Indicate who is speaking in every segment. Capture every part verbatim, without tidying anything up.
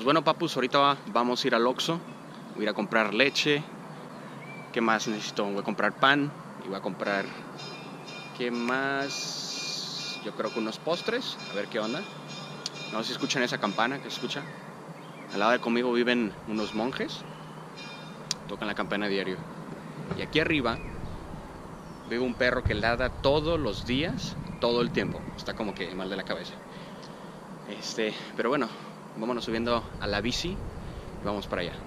Speaker 1: Pues bueno, papus, ahorita vamos a ir al Oxxo. Voy a ir a comprar leche. ¿Qué más necesito? Voy a comprar pan. Y voy a comprar... ¿Qué más? Yo creo que unos postres. A ver qué onda. No sé si escuchan esa campana que se escucha. Al lado de conmigo viven unos monjes. Tocan la campana diario. Y aquí arriba vive un perro que ladra todos los días, todo el tiempo. Está como que mal de la cabeza. Este, pero bueno, vámonos subiendo a la bici y vamos para allá.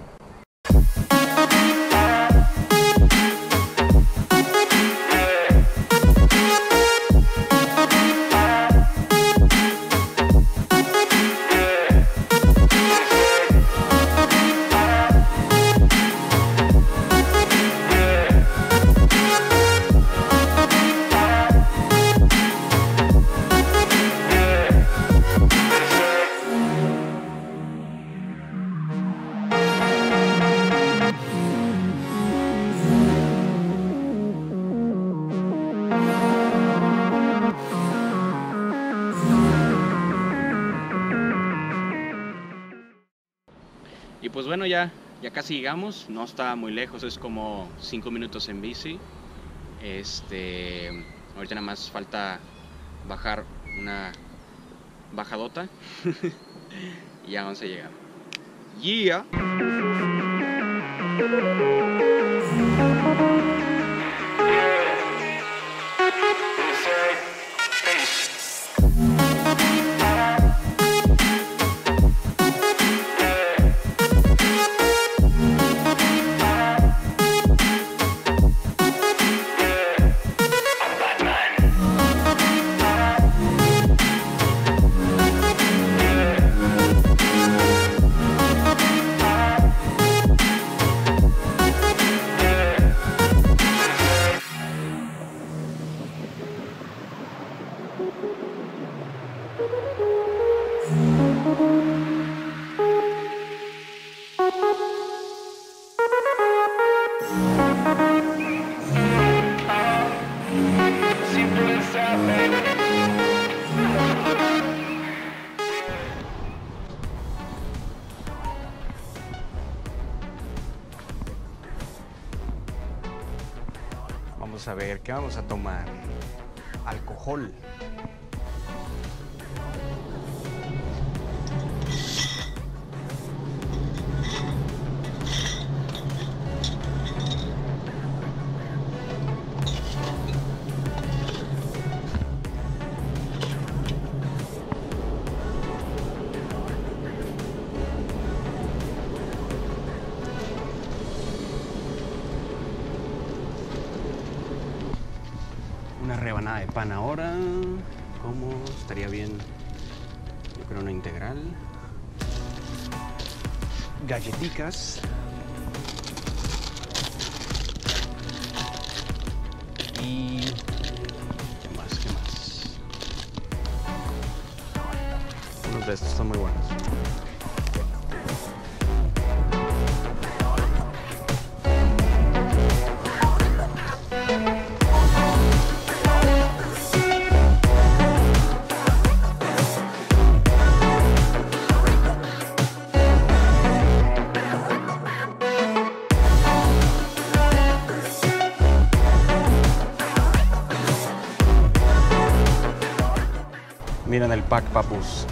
Speaker 1: Y pues bueno, ya, ya casi llegamos, no está muy lejos, es como cinco minutos en bici. Este, ahorita nada más falta bajar una bajadota y ya vamos a llegar. Yeah. Vamos a ver, ¿qué vamos a tomar? Alcohol. Una rebanada de pan ahora. ¿Cómo? Estaría bien. Yo creo una integral. Galletitas. Y... ¿qué más? ¿Qué más? Unos de estos están muy buenos. Miren el pack, papus.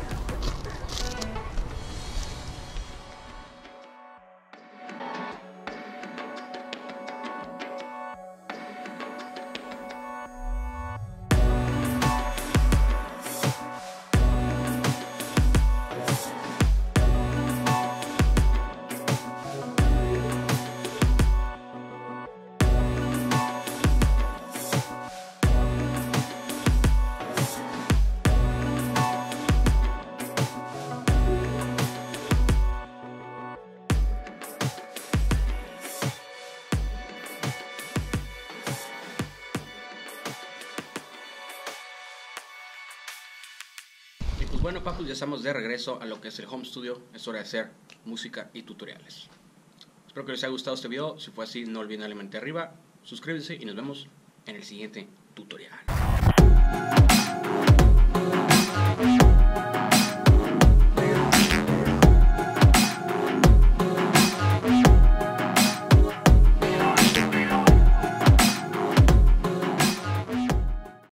Speaker 1: Pues bueno, papus, ya estamos de regreso a lo que es el home studio. Es hora de hacer música y tutoriales. Espero que les haya gustado este video. Si fue así, no olviden darle manita arriba, suscríbanse y nos vemos en el siguiente tutorial.